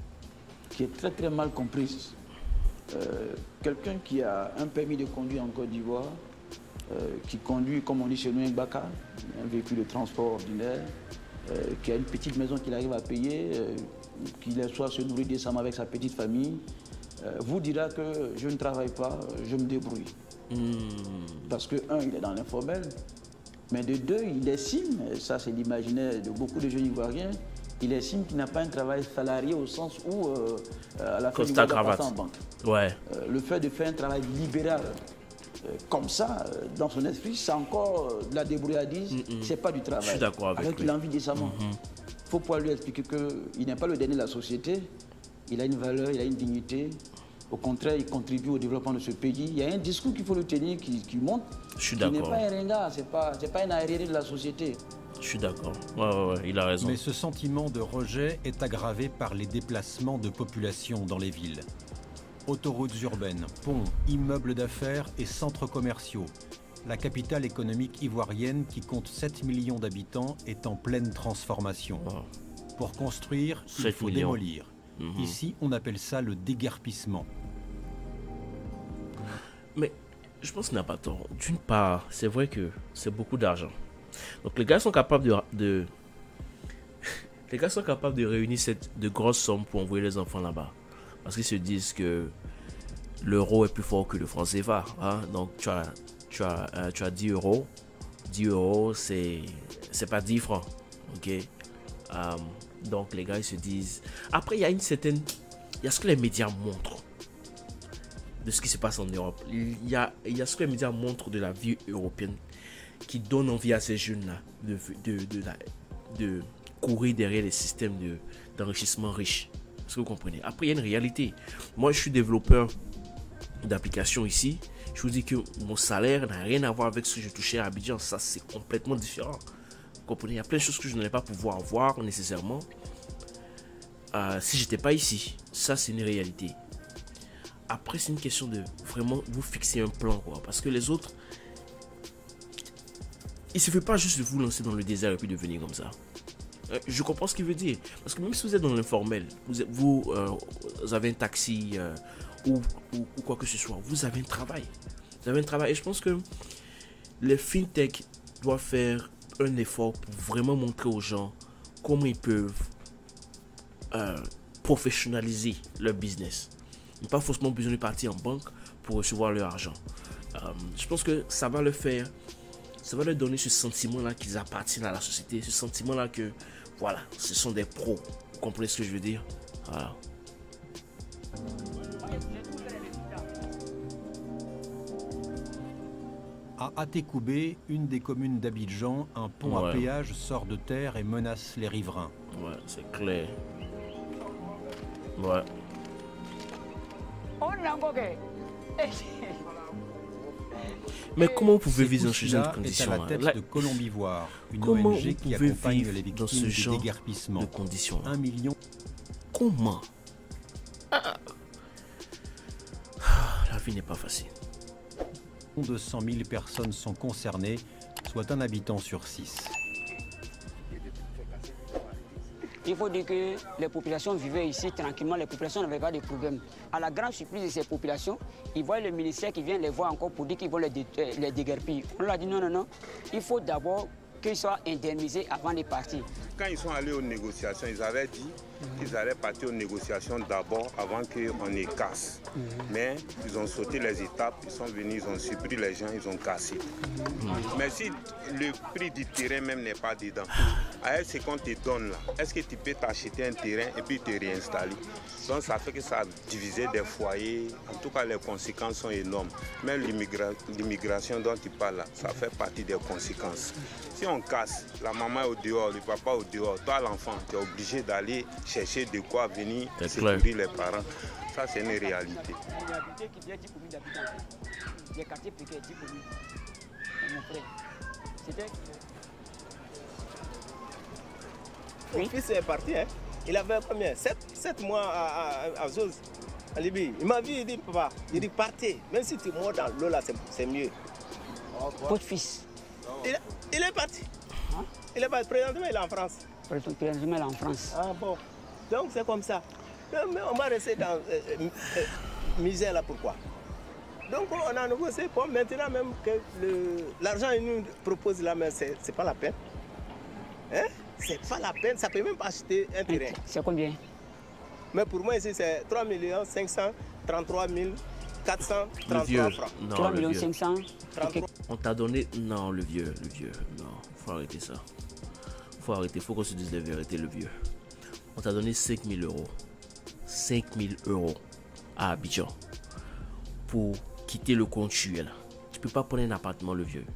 qui est très très mal comprise. Euh, Quelqu'un qui a un permis de conduire en Côte d'Ivoire, euh, qui conduit, comme on dit chez nous, un baka, un véhicule de transport ordinaire, euh, qui a une petite maison qu'il arrive à payer, euh, qu'il soit se nourrir décemment avec sa petite famille, euh, vous dira que je ne travaille pas, je me débrouille. Mmh. Parce que, un, il est dans l'informel, mais de deux, il estime, et ça c'est l'imaginaire de beaucoup de jeunes Ivoiriens, il estime qu'il n'a pas un travail salarié au sens où, euh, à la fin du mois, il doit passer en banque. Ouais. Euh, le fait de faire un travail libéral euh, comme ça, euh, dans son esprit, c'est encore euh, de la débrouillardise, mm -mm. c'est pas du travail. Je suis d'accord avec Alors lui. qu'il a envie décemment. Il mm -hmm. faut pouvoir lui expliquer qu'il n'est pas le dernier de la société, il a une valeur, il a une dignité. Au contraire, il contribue au développement de ce pays. Il y a un discours qu'il faut lui tenir qui, qui montre. Je suis d'accord. Il d'accord. n'est pas un ringard, c'est pas, c'est pas un arriéré de la société. Je suis d'accord. Ouais, ouais, ouais, il a raison. Mais ce sentiment de rejet est aggravé par les déplacements de population dans les villes. Autoroutes urbaines, ponts, immeubles d'affaires et centres commerciaux. La capitale économique ivoirienne, qui compte sept millions d'habitants, est en pleine transformation. Oh. Pour construire, il faut millions. démolir. Mm-hmm. Ici, on appelle ça le déguerpissement. Mais je pense qu'il n'a pas tort. D'une part, c'est vrai que c'est beaucoup d'argent. Donc les gars sont capables de, de les gars sont capables de réunir cette de grosses sommes pour envoyer les enfants là-bas, parce qu'ils se disent que l'euro est plus fort que le franc C F A. Hein? Donc tu as tu as euh, tu as dix euros, dix euros c'est c'est pas dix francs, ok. Um, donc les gars ils se disent. Après il y a une certaine, il y a ce que les médias montrent de ce qui se passe en Europe. Il y a il y a ce que les médias montrent de la vie européenne, qui donne envie à ces jeunes-là de, de, de, de, de courir derrière les systèmes de, d'enrichissement riche. Est-ce que vous comprenez? Après, il y a une réalité. Moi, je suis développeur d'applications ici. Je vous dis que mon salaire n'a rien à voir avec ce que je touchais à Abidjan. Ça, c'est complètement différent. Vous comprenez? Il y a plein de choses que je n'allais pas pouvoir avoir nécessairement euh, si je n'étais pas ici. Ça, c'est une réalité. Après, c'est une question de vraiment vous fixer un plan, quoi. Parce que les autres, il ne suffit pas juste de vous lancer dans le désert et puis de venir comme ça. Euh, je comprends ce qu'il veut dire. Parce que même si vous êtes dans l'informel, vous, vous, euh, vous avez un taxi euh, ou, ou, ou quoi que ce soit, vous avez un travail. Vous avez un travail. Et je pense que les fintech doivent faire un effort pour vraiment montrer aux gens comment ils peuvent euh, professionnaliser leur business. Ils n'ont pas forcément besoin de partir en banque pour recevoir leur argent. Euh, je pense que ça va le faire. Ça va leur donner ce sentiment-là qu'ils appartiennent à la société, ce sentiment-là que, voilà, ce sont des pros. Vous comprenez ce que je veux dire? Voilà. À Atekoubé, une des communes d'Abidjan, un pont ouais. à péage sort de terre et menace les riverains. Ouais, c'est clair. Ouais. Mais comment vous pouvez vivre dans ce genre de conditions? Est à la tête là, de Colombivoire, une comment O N G qui accompagne les victimes dans ce du genre déguerpissement. de conditions? Un million. Comment? Ah, vie n'est pas facile. deux cent mille personnes sont concernées, soit un habitant sur six. Il faut dire que les populations vivaient ici tranquillement, les populations n'avaient pas de problème. À la grande surprise de ces populations, ils voient le ministère qui vient les voir encore pour dire qu'ils vont les, dé les déguerpir. On leur a dit non, non, non, il faut d'abord qu'ils soient indemnisés avant de partir. Quand ils sont allés aux négociations, ils avaient dit mmh. qu'ils allaient partir aux négociations d'abord avant qu'on les casse. Mmh. Mais ils ont sauté les étapes, ils sont venus, ils ont surpris les gens, ils ont cassé. Mmh. Mais si le prix du terrain même n'est pas dedans, à ce qu'on te donne là, est-ce que tu peux t'acheter un terrain et puis te réinstaller? Donc ça fait que ça a divisé des foyers. En tout cas, les conséquences sont énormes. Même l'immigration dont tu parles là, ça fait partie des conséquences. Si on casse, la maman est au dehors, le papa au dehors, toi l'enfant, tu es obligé d'aller chercher de quoi venir secourir les parents. Ça, c'est une réalité. Mon fils est parti, hein? Il avait combien? sept mois à, à, à Zos, en Libye. Il m'a vu, il dit, papa, il dit, partez. Même si tu meurs dans l'eau là, c'est mieux. Votre fils? Il, il est parti. Hein? Il est parti. Présentement, il est en France. Présentement, il est en France. Ah bon. Donc c'est comme ça. Mais on va rester dans euh, euh, misère là, pourquoi? Donc on a négocié pour maintenant même que l'argent qu'il nous propose là, mais c'est pas la peine. Hein? C'est pas la peine, ça peut même pas acheter un terrain. C'est combien? Mais pour moi ici c'est trois millions cinq cent trente-trois mille quatre cent trente-trois francs. Non, trois millions cinq cents. On t'a donné... Non, le vieux, le vieux. Non, faut arrêter ça. Faut arrêter, faut qu'on se dise la vérité, le vieux. On t'a donné cinq mille euros. cinq mille euros à Abidjan pour quitter le compte tu es là. Tu peux pas prendre un appartement, le vieux.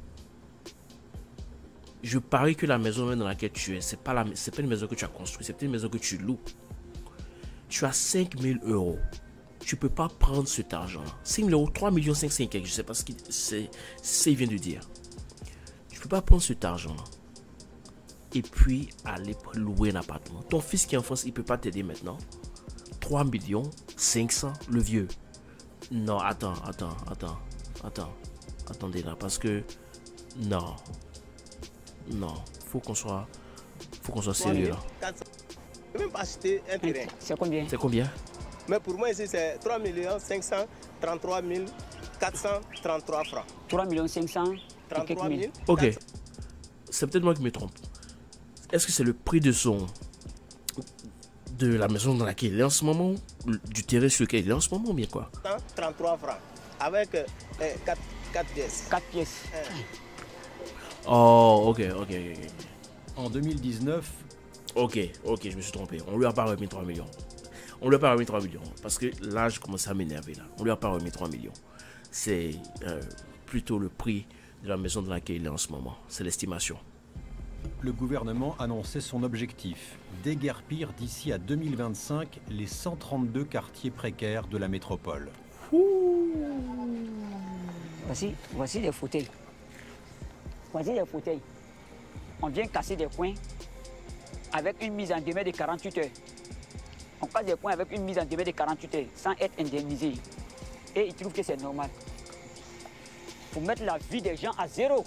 Je parie que la maison même dans laquelle tu es, c'est pas la, c'est pas une maison que tu as construite, c'est une maison que tu loues. Tu as cinq mille euros. Tu peux pas prendre cet argent-là. cinq mille euros, trois millions cinq cents, je sais pas ce qu'il c'est, c'est, il vient de dire. Tu peux pas prendre cet argent-là et puis aller louer un appartement. Ton fils qui est en France, il peut pas t'aider maintenant. trois millions cinq cents, le vieux. Non, attends, attends, attends, attends. Attendez là, parce que non. Non, faut qu'on soit, faut qu'on soit sérieux là. Je peux même pas acheter un terrain. C'est combien? C'est combien? Mais pour moi ici c'est trois millions cinq cent trente-trois mille quatre cent trente-trois francs. trois millions cinq cents trente-trois mille. Ok, c'est peut-être moi qui me trompe. Est-ce que c'est le prix de son, de la maison dans laquelle il est en ce moment, du terrain sur lequel il est en ce moment ou bien quoi? trente-trois francs avec euh, quatre pièces. quatre pièces. Euh. Oh, ok, ok, ok. En deux mille dix-neuf... Ok, ok, je me suis trompé. On lui a pas remis trois millions. On lui a pas remis trois millions. Parce que là, je commence à m'énerver là. On lui a pas remis trois millions. C'est euh, plutôt le prix de la maison dans laquelle il est en ce moment. C'est l'estimation. Le gouvernement annonçait son objectif, déguerpir d'ici à deux mille vingt-cinq les cent trente-deux quartiers précaires de la métropole. Ouh. Voici, voici les fauteuils. Voici les fauteuils. On vient casser des coins avec une mise en demeure de quarante-huit heures. On casse des coins avec une mise en demeure de quarante-huit heures sans être indemnisé. Et ils trouvent que c'est normal. Pour mettre la vie des gens à zéro.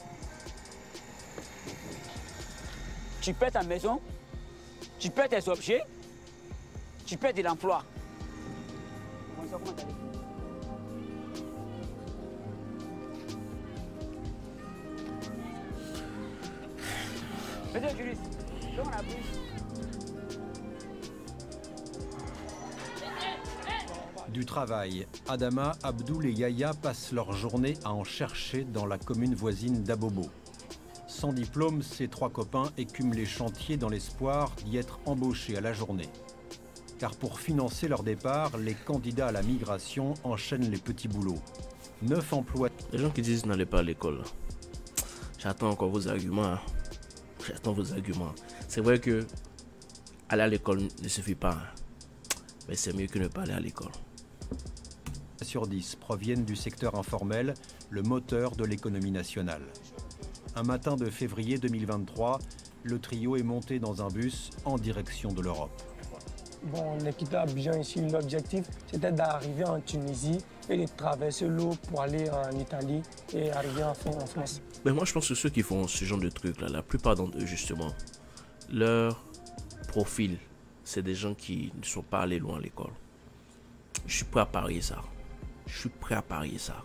Tu perds ta maison, tu perds tes objets, tu perds de l'emploi. Monsieur le juriste, on a pris. Du travail, Adama, Abdoul et Yaya passent leur journée à en chercher dans la commune voisine d'Abobo. Sans diplôme, ces trois copains écument les chantiers dans l'espoir d'y être embauchés à la journée. Car pour financer leur départ, les candidats à la migration enchaînent les petits boulots. Neuf emplois. Les gens qui disent n'allez pas à l'école, j'attends encore vos arguments. Hein. J'attends vos arguments. C'est vrai que aller à l'école ne suffit pas, hein. Mais c'est mieux que ne pas aller à l'école. Sur dix proviennent du secteur informel, le moteur de l'économie nationale. Un matin de février deux mille vingt-trois, le trio est monté dans un bus en direction de l'Europe. Bon, on a quitté Abidjan ici. L'objectif, c'était d'arriver en Tunisie et de traverser l'eau pour aller en Italie et arriver en France. Mais moi, je pense que ceux qui font ce genre de trucs-là, la plupart d'entre eux, justement, leur profil, c'est des gens qui ne sont pas allés loin à l'école. Je suis prêt à parier ça. Je suis prêt à parier ça.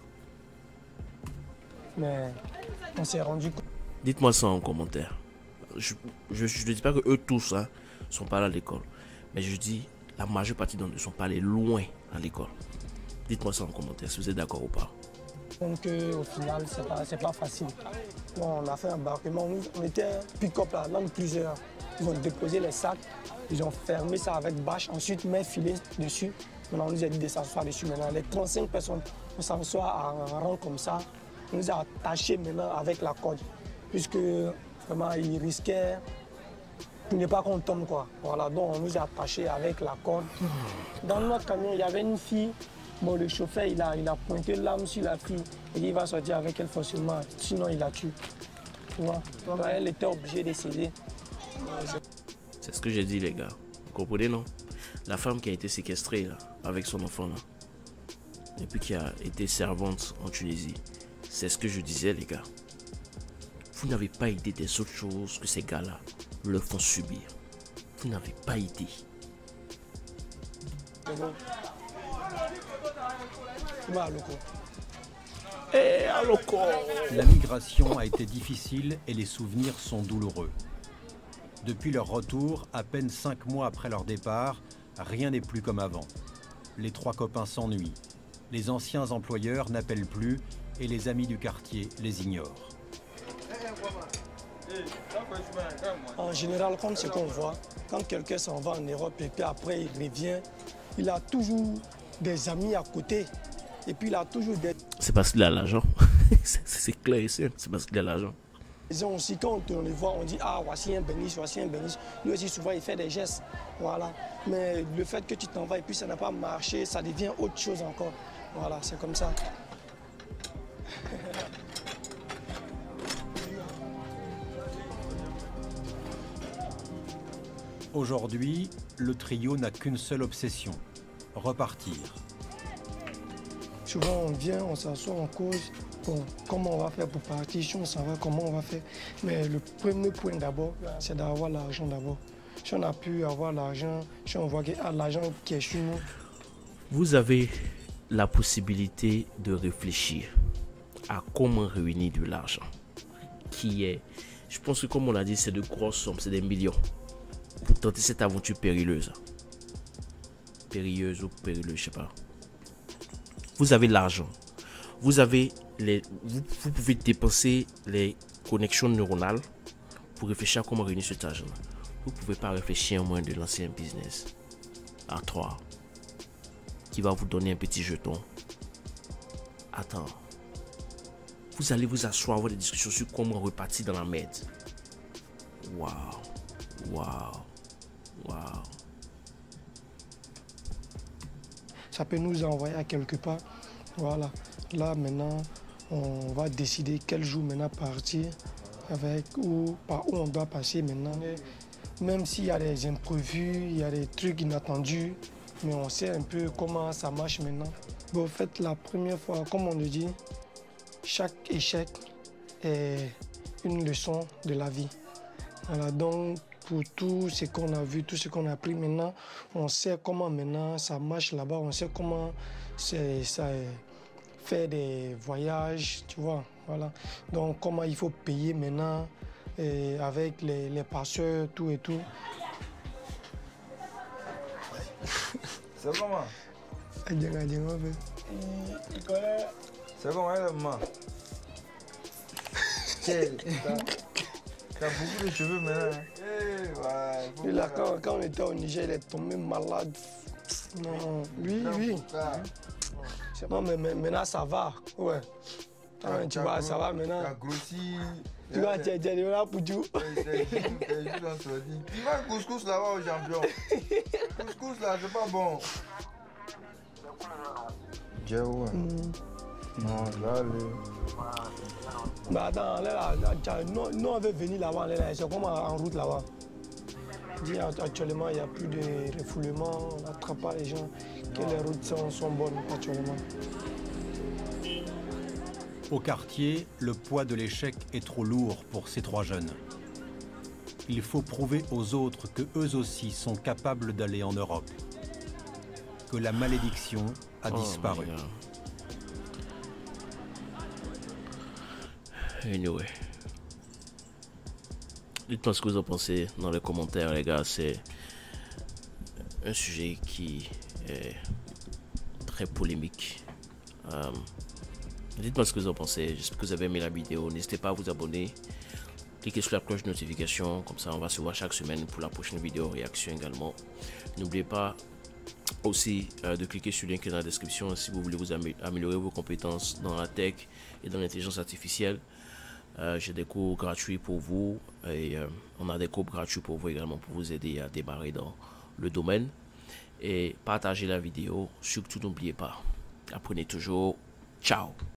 Mais on s'est rendu compte. Dites-moi ça en commentaire. Je ne dis pas que eux tous hein, sont pas allés à l'école. Mais je dis la majeure partie d'entre eux ne sont pas allés loin à l'école. Dites-moi ça en commentaire si vous êtes d'accord ou pas. Donc euh, au final, c'est pas, c'est pas facile. Bon, on a fait un embarquement, on était pick-up là, même plusieurs. Ils ont déposé les sacs, ils ont fermé ça avec bâche, ensuite mis filet dessus. Maintenant, on nous a dit de s'asseoir dessus. Maintenant, les trente-cinq personnes, on s'assoit en rang comme ça. On nous a attachés maintenant avec la corde, puisque vraiment, ils risquaient pour ne pas qu'on tombe, quoi. Voilà, donc on nous a attachés avec la corde. Dans notre camion, il y avait une fille. Bon, le chauffeur, il a, il a pointé l'arme sur la fille. Et il va sortir avec elle forcément, sinon il la tue. Tu vois? Donc, elle était obligée de céder. C'est ce que j'ai dit, les gars. Vous comprenez, non? La femme qui a été séquestrée là, avec son enfant là, et puis qui a été servante en Tunisie, c'est ce que je disais, les gars. Vous n'avez pas idée des autres choses que ces gars-là leur font subir. Vous n'avez pas idée. La migration a été difficile et les souvenirs sont douloureux. Depuis leur retour, à peine cinq mois après leur départ, rien n'est plus comme avant. Les trois copains s'ennuient. Les anciens employeurs n'appellent plus et les amis du quartier les ignorent. En général, comme ce qu'on voit, quand quelqu'un s'en va en Europe et puis après il revient, il a toujours des amis à côté. Et puis il a toujours des... C'est parce qu'il a l'argent. C'est clair ici, c'est parce qu'il a l'argent. Ils ont aussi, quand on les voit, on dit « Ah, voici un bénis, voici un bénis ». Lui aussi, souvent, il fait des gestes. Voilà. Mais le fait que tu t'en vas et puis ça n'a pas marché, ça devient autre chose encore. Voilà, c'est comme ça. Aujourd'hui, le trio n'a qu'une seule obsession, repartir. Souvent, on vient, on s'assoit, on cause. Bon, comment on va faire pour partir, si on s'en va, comment on va faire. Mais le premier point d'abord, c'est d'avoir l'argent d'abord. Si on a pu avoir l'argent, si on voit que ah, l'argent qui est chez nous. Vous avez la possibilité de réfléchir à comment réunir de l'argent. Qui est, je pense que comme on l'a dit, c'est de grosses sommes, c'est des millions. Pour tenter cette aventure périleuse. Périlleuse ou périleuse, je sais pas. Vous avez l'argent. Vous avez les, vous, vous pouvez dépenser les connexions neuronales pour réfléchir à comment réunir cet argent. Vous ne pouvez pas réfléchir à moins de lancer un business à trois qui va vous donner un petit jeton. Attends. Vous allez vous asseoir, avoir des discussions sur comment repartir dans la merde. Waouh. Waouh. Waouh. Ça peut nous envoyer à quelque part. Voilà. Là, maintenant, on va décider quel jour maintenant partir, avec ou par où on doit passer maintenant. Même s'il y a des imprévus, il y a des trucs inattendus, mais on sait un peu comment ça marche maintenant. Bon, en fait, la première fois, comme on le dit, chaque échec est une leçon de la vie. Voilà, donc pour tout ce qu'on a vu, tout ce qu'on a appris maintenant, on sait comment maintenant ça marche là-bas, on sait comment c'est ça faire des voyages, tu vois, voilà. Donc comment il faut payer maintenant et avec les, les passeurs, tout et tout. C'est comment? C'est comment, maman? T'as beaucoup de cheveux maintenant. Hey, ouais, là, quand, quand on était au Niger, il est tombé malade. Non, lui, lui. Non, mais, mais maintenant ça va. Ouais. Ah, tu vois, ça va maintenant. T'as grossi. Tu vois, tu es là pour tout. Tu vas couscous là-bas au champion. Couscous là, c'est pas bon. Dieu, ouais. Non, là, le. Bah attends, là, là, là nous, nous on veut venir là-bas, là, c'est comme en route là-bas. dit actuellement, il n'y a plus de refoulement, on n'attrape pas les gens, que les routes sont, sont bonnes actuellement. Au quartier, le poids de l'échec est trop lourd pour ces trois jeunes. Il faut prouver aux autres que eux aussi sont capables d'aller en Europe, que la malédiction a oh disparu. Anyway. Dites-moi ce que vous en pensez dans les commentaires, les gars. C'est un sujet qui est très polémique. Euh, Dites-moi ce que vous en pensez. J'espère que vous avez aimé la vidéo. N'hésitez pas à vous abonner. Cliquez sur la cloche de notification. Comme ça, on va se voir chaque semaine pour la prochaine vidéo réaction également. N'oubliez pas aussi euh, de cliquer sur le lien qui est dans la description si vous voulez vous amé améliorer vos compétences dans la tech et dans l'intelligence artificielle. Euh, J'ai des cours gratuits pour vous et euh, on a des cours gratuits pour vous également pour vous aider à démarrer dans le domaine. Et partagez la vidéo. Surtout, n'oubliez pas. Apprenez toujours. Ciao.